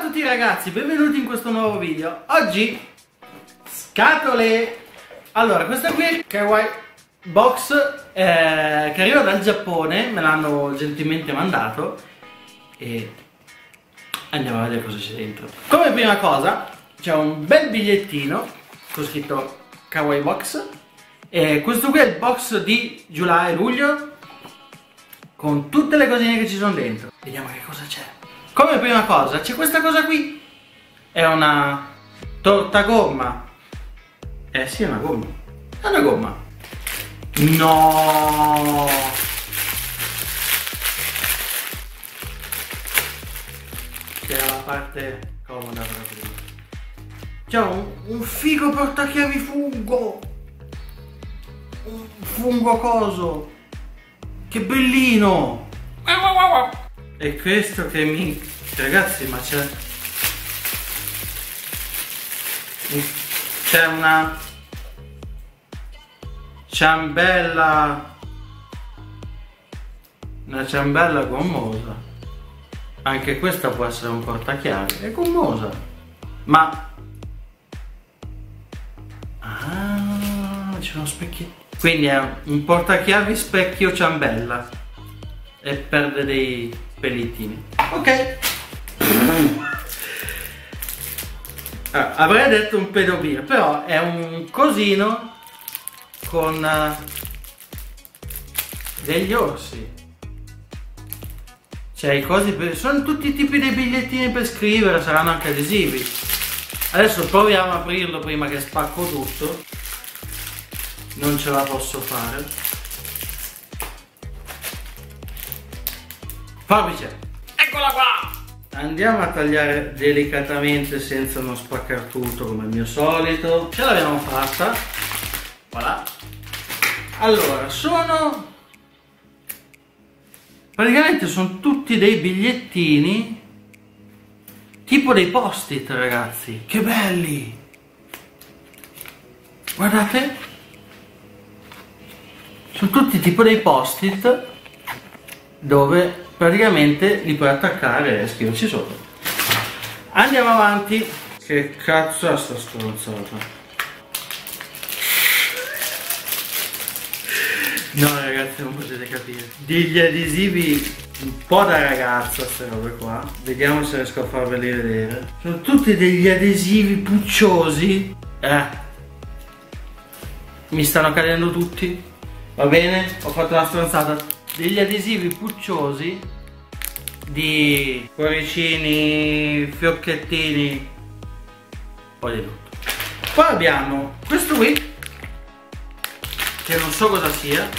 tutti ragazzi, benvenuti in questo nuovo video. Oggi scatole. Allora, questa qui è il Kawaii Box che arriva dal Giappone, me l'hanno gentilmente mandato e andiamo a vedere cosa c'è dentro. Come prima cosa c'è un bel bigliettino con scritto Kawaii Box e questo qui è il box di Giulai-luglio con tutte le cosine che ci sono dentro. Vediamo che cosa c'è. Come prima cosa c'è questa cosa qui, è una torta gomma. Sì, è una gomma. È una gomma. No! Che è la parte comoda proprio. C'è un figo portachiavi fungo. Un fungo coso. Che bellino! E questo che mi... Ragazzi, ma c'è una ciambella. Una ciambella gommosa. Anche questa può essere un portachiavi. È gommosa. Ma... ah, c'è uno specchio. Quindi è un portachiavi specchio ciambella. E perde dei pellettini. Ok. Avrei detto un pedobir, però è un cosino con degli orsi. Cioè i cosi sono tutti i tipi di bigliettini per scrivere, saranno anche adesivi. Adesso proviamo a aprirlo prima che spacco tutto. Non ce la posso fare. Forbice, eccola qua! Andiamo a tagliare delicatamente senza non spaccare tutto come al mio solito. Ce l'abbiamo fatta. Voilà. Allora, praticamente sono tutti dei bigliettini tipo dei post-it, ragazzi. Che belli! Guardate. Sono tutti tipo dei post-it dove praticamente li puoi attaccare e scriverci sopra. Andiamo avanti. Che cazzo è sta stronzata? No ragazzi, non potete capire. Degli adesivi un po' da ragazza queste robe qua. Vediamo se riesco a farveli vedere. Sono tutti degli adesivi pucciosi. Mi stanno cadendo tutti. Va bene? Ho fatto una stronzata. Degli adesivi pucciosi di cuoricini, fiocchettini, un po' di tutto. Poi abbiamo questo qui che non so cosa sia.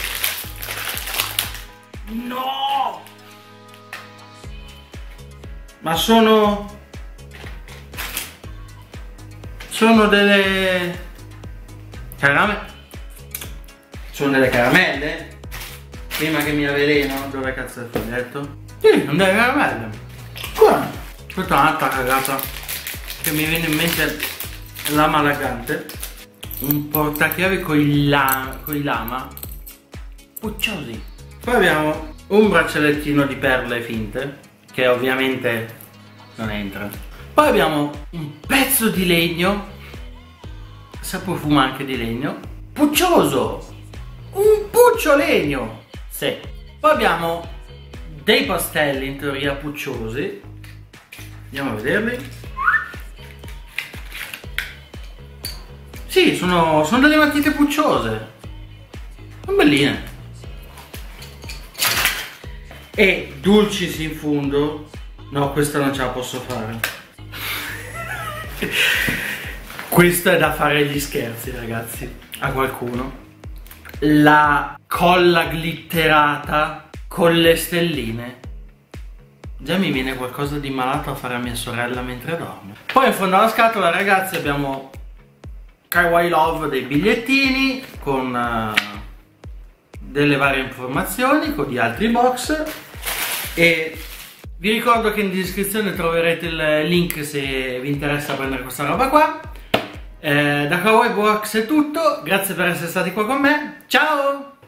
No! Ma sono delle caramelle. Sono delle caramelle. Prima che mi avveleno, dove cazzo è il foglietto? Sì, sono delle caramelle. Qua, questa è un'altra cagata che mi viene in mente, la malagante. Un portachiavi con i lama pucciosi. Poi abbiamo un braccialettino di perle finte, che ovviamente non entra. Poi abbiamo un pezzo di legno, sa profuma anche di legno, puccioso. Un puccio legno. Sì. Poi abbiamo dei pastelli in teoria pucciosi. Andiamo a vederli. Sì, sono delle matite pucciose. Sono belline. E dulcis in fondo. No, questa non ce la posso fare. Questa è da fare gli scherzi, ragazzi, a qualcuno. La colla glitterata con le stelline. Già mi viene qualcosa di malato a fare a mia sorella mentre dorme. Poi in fondo alla scatola, ragazzi, abbiamo Kawaii Love, dei bigliettini con delle varie informazioni, con gli altri box. E vi ricordo che in descrizione troverete il link se vi interessa prendere questa roba qua. Da Kawaii Box è tutto, grazie per essere stati qua con me, ciao!